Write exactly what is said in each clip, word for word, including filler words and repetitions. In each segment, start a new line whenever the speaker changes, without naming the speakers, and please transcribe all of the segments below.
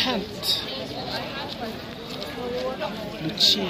tent. Lucia.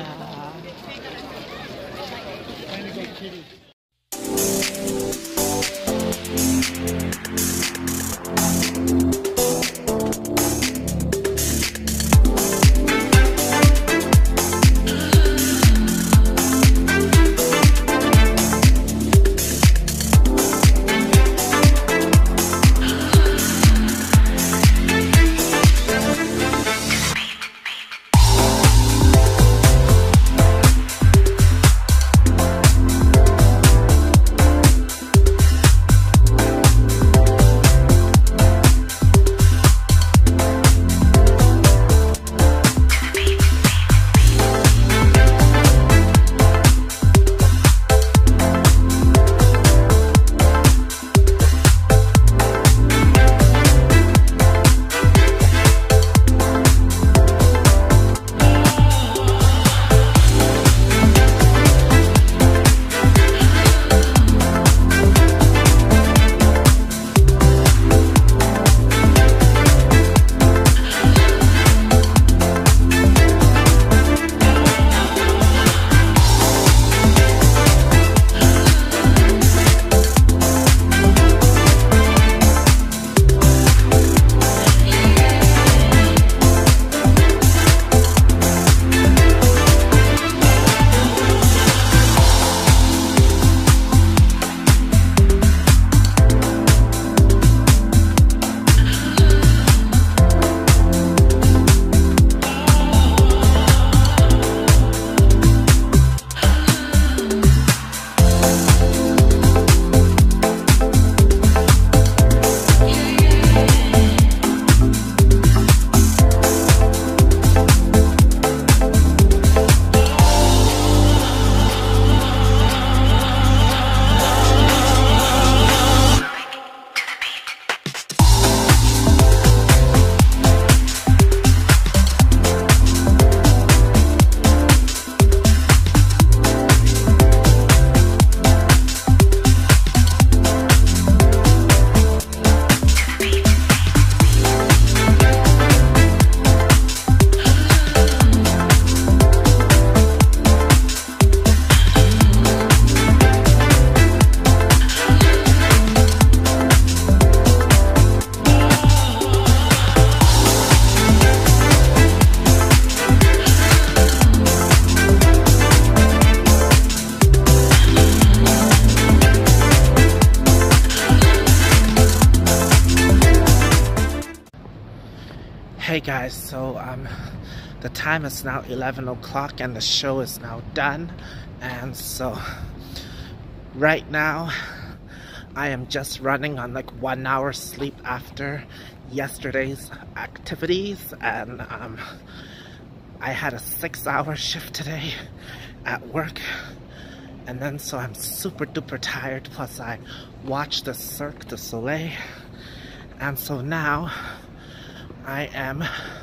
Hey guys, so um, the time is now eleven o'clock and the show is now done, and so right now I am just running on like one hour sleep after yesterday's activities, and um, I had a six hour shift today at work, and then so I'm super duper tired, plus I watched the Cirque du Soleil, and so now I am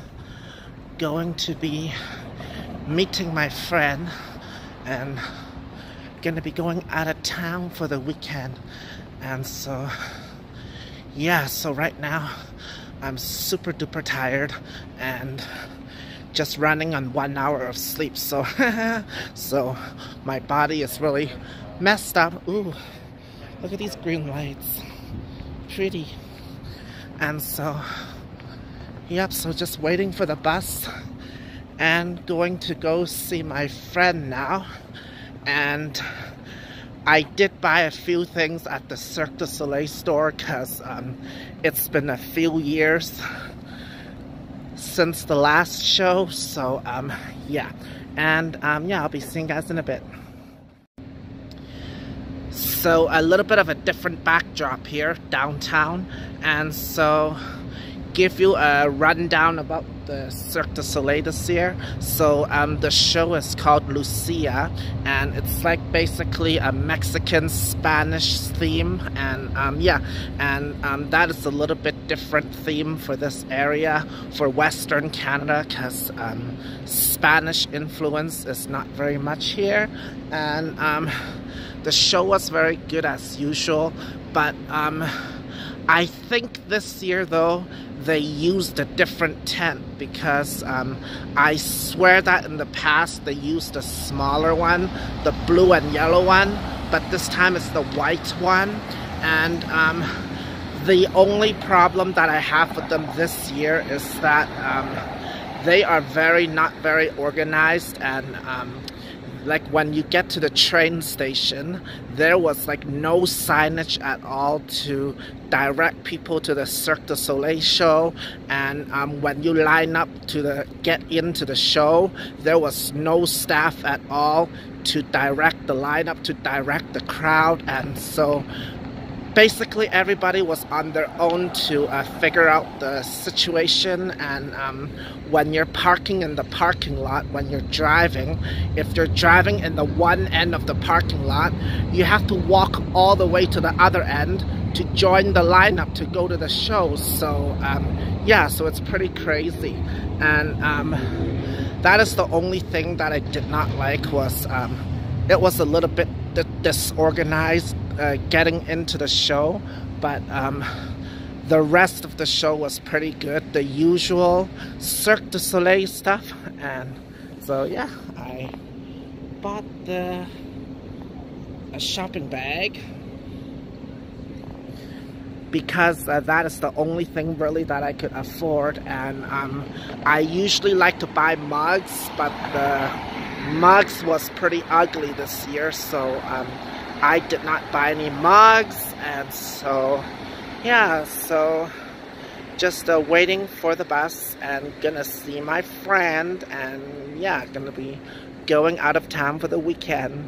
going to be meeting my friend and gonna be going out of town for the weekend. And so yeah, so right now I'm super duper tired and just running on one hour of sleep, so so my body is really messed up. Ooh, look at these green lights, pretty. And so yep, so just waiting for the bus and going to go see my friend now. And I did buy a few things at the Cirque du Soleil store because um, it's been a few years since the last show. So um, yeah, and um, yeah, I'll be seeing you guys in a bit. So a little bit of a different backdrop here downtown, and so give you a rundown about the Cirque du Soleil this year. So um, the show is called Lucia, and it's like basically a Mexican Spanish theme, and um, yeah, and um, that is a little bit different theme for this area for Western Canada, because um, Spanish influence is not very much here. And um, the show was very good as usual, but um, I think this year though they used a different tent, because um, I swear that in the past they used a smaller one, the blue and yellow one, but this time it's the white one. And um, the only problem that I have with them this year is that um, they are very not very organized, and um, like when you get to the train station, there was like no signage at all to direct people to the Cirque du Soleil show. And um, when you line up to the get into the show, there was no staff at all to direct the lineup, to direct the crowd. And so basically everybody was on their own to uh, figure out the situation. And um, when you're parking in the parking lot, when you're driving, if you're driving in the one end of the parking lot, you have to walk all the way to the other end to join the lineup to go to the show. So um, yeah, so it's pretty crazy. And um, that is the only thing that I did not like, was um, it was a little bit disorganized uh, getting into the show. But um, the rest of the show was pretty good, the usual Cirque du Soleil stuff. And so yeah, I bought the a shopping bag, because uh, that is the only thing really that I could afford. And um, I usually like to buy mugs, but the mugs was pretty ugly this year, so um, I did not buy any mugs. And so yeah, so just uh, waiting for the bus and gonna see my friend, and yeah, gonna be going out of town for the weekend.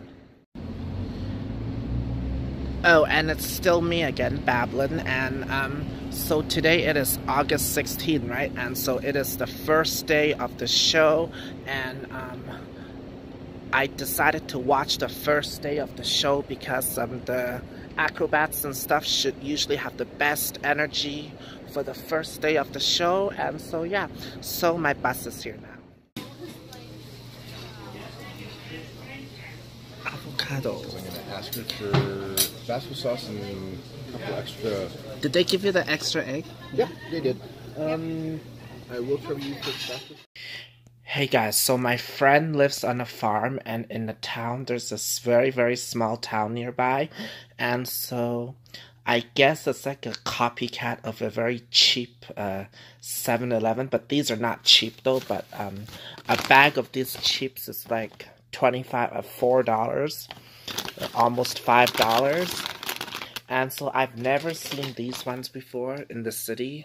Oh, and it's still me again, babbling. And um, so today it is August sixteenth, right? And so it is the first day of the show, and um, I decided to watch the first day of the show because um, the acrobats and stuff should usually have the best energy for the first day of the show. And so yeah, so my bus is here now. Avocado.
I'm gonna ask her for Tabasco sauce and a couple extra.
Did they give you the extra egg?
Yeah, they did. Um, I will trouble you for Tabasco.
Hey guys, so my friend lives on a farm, and in the town there's this very very small town nearby, and so I guess it's like a copycat of a very cheap uh, seven eleven, but these are not cheap though. But um, a bag of these chips is like twenty-five, uh, four dollars, almost five dollars, and so I've never seen these ones before in the city.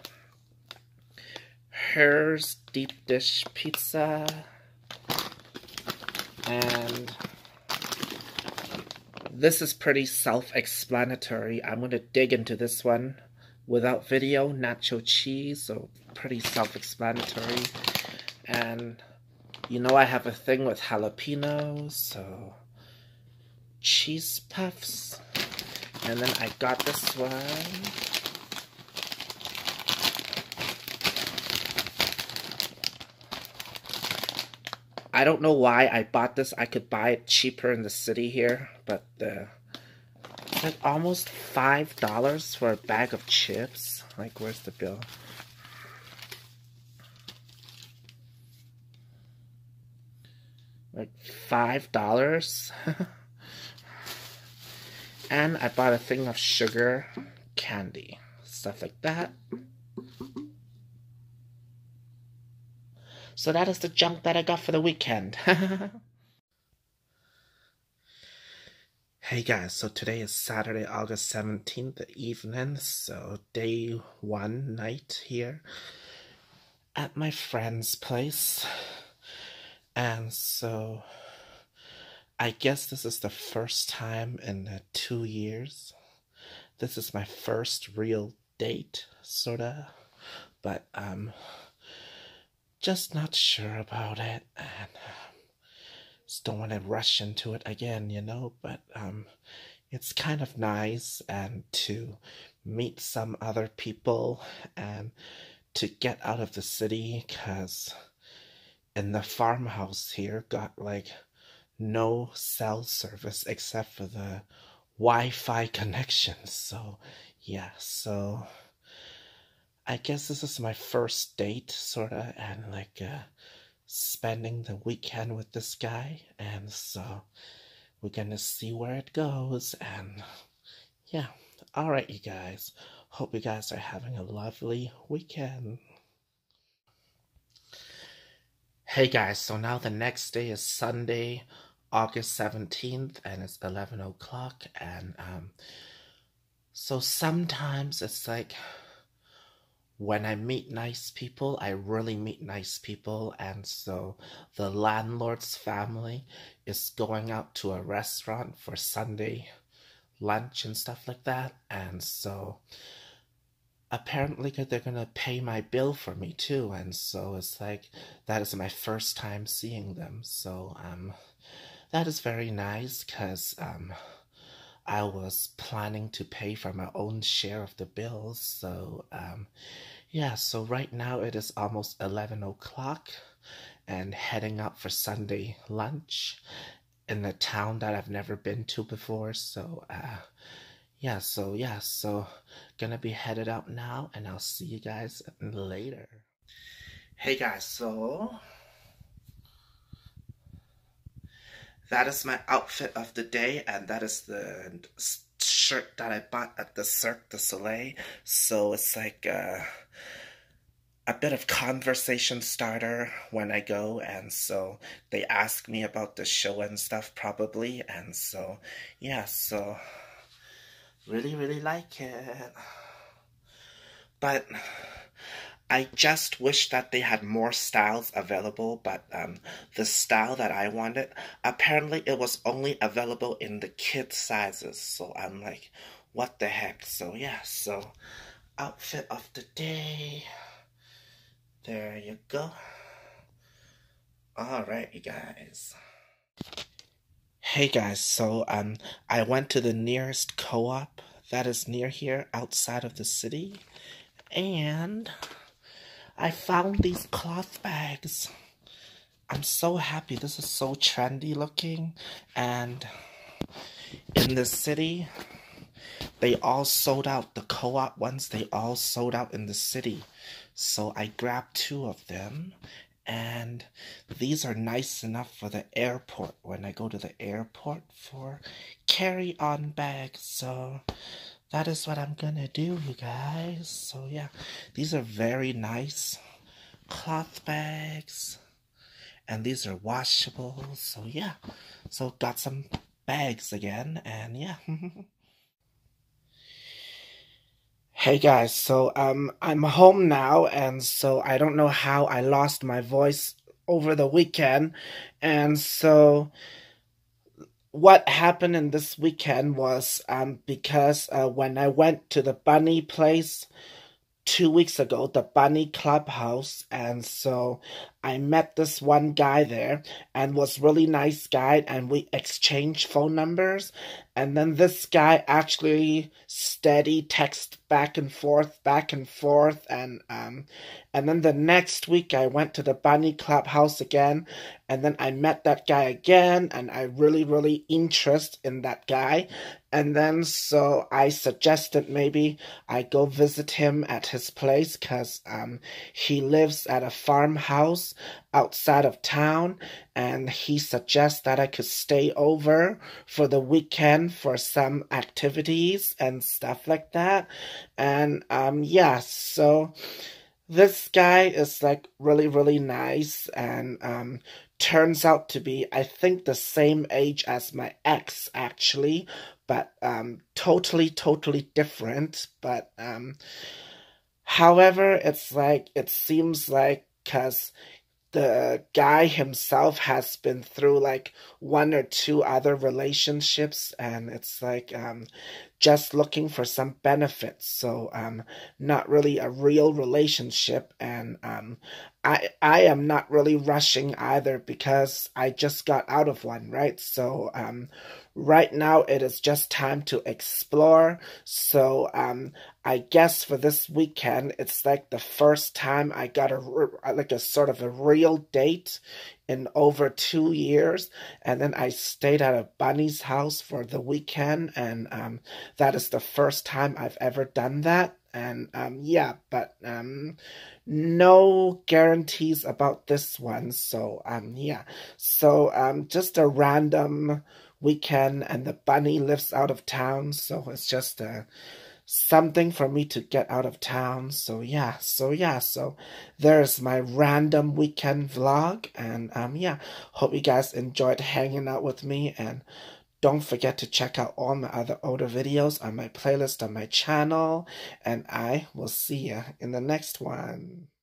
Here's deep dish pizza, and this is pretty self-explanatory. I'm gonna dig into this one without video. Nacho cheese, so pretty self-explanatory. And you know I have a thing with jalapenos, so cheese puffs. And then I got this one. I don't know why I bought this. I could buy it cheaper in the city here, but the it's like almost five dollars for a bag of chips. Like, where's the bill? Like five dollars. And I bought a thing of sugar candy, stuff like that. So that is the junk that I got for the weekend. Hey guys, so today is Saturday, August seventeenth, the evening, so day one night here at my friend's place. And so I guess this is the first time in uh, two years. This is my first real date, sorta, but um just not sure about it, and um, just don't want to rush into it again, you know, but um, it's kind of nice, and to meet some other people, and to get out of the city, because in the farmhouse here, got like no cell service except for the Wi-Fi connections, so yeah, so I guess this is my first date, sorta, and like uh, spending the weekend with this guy, and so we're gonna see where it goes, and yeah. Alright, you guys. Hope you guys are having a lovely weekend. Hey guys, so now the next day is Sunday, August seventeenth, and it's eleven o'clock, and um, so sometimes it's like, when I meet nice people, I really meet nice people, and so the landlord's family is going out to a restaurant for Sunday lunch and stuff like that, and so apparently they're gonna pay my bill for me too, and so it's like, that is my first time seeing them, so um, that is very nice, because um, I was planning to pay for my own share of the bills, so um, yeah, so right now it is almost eleven o'clock, and heading out for Sunday lunch in a town that I've never been to before, so uh, yeah, so yeah, so gonna be headed out now, and I'll see you guys later. Hey guys, so that is my outfit of the day, and that is the shirt that I bought at the Cirque du Soleil. So it's like uh, a bit of conversation starter when I go, and so they ask me about the show and stuff probably, and so yeah, so really, really like it. But I just wish that they had more styles available, but um, the style that I wanted, apparently it was only available in the kid sizes, so I'm like, what the heck? So yeah, so outfit of the day, there you go. Alright, you guys. Hey guys, so um, I went to the nearest co-op that is near here outside of the city, and I found these cloth bags. I'm so happy. This is so trendy looking, and in the city, they all sold out. The co-op ones, they all sold out in the city. So I grabbed two of them, and these are nice enough for the airport when I go to the airport for carry-on bags. So that is what I'm gonna do, you guys. So yeah, these are very nice cloth bags, and these are washable. So yeah, so got some bags again, and yeah. Hey guys, so um I'm home now, and so I don't know how I lost my voice over the weekend, and so what happened in this weekend was um because uh, when I went to the bunny place two weeks ago, the bunny clubhouse, and so I met this one guy there, and was really nice guy, and we exchanged phone numbers, and then this guy actually steady text back and forth, back and forth, and um, and then the next week I went to the bunny clubhouse again, and then I met that guy again, and I really, really interest in that guy, and then so I suggested maybe I go visit him at his place, cause um he lives at a farmhouse outside of town, and he suggests that I could stay over for the weekend for some activities and stuff like that. And um yeah, so this guy is like really, really nice, and um turns out to be, I think, the same age as my ex actually, but um totally, totally different. But um however, it's like, it seems like, cause the guy himself has been through like one or two other relationships, and it's like um just looking for some benefits, so um not really a real relationship, and um I I am not really rushing either, because I just got out of one, right? So um right now it is just time to explore. So um I guess for this weekend, it's like the first time I got a like a sort of a real date in over two years, and then I stayed at a bunny's house for the weekend, and um that is the first time I've ever done that. and um yeah, but um no guarantees about this one. So um yeah, so um just a random weekend, and the bunny lives out of town, so it's just a something for me to get out of town. So yeah, so yeah, so there's my random weekend vlog, and um yeah, hope you guys enjoyed hanging out with me, and don't forget to check out all my other older videos on my playlist on my channel, and I will see you in the next one.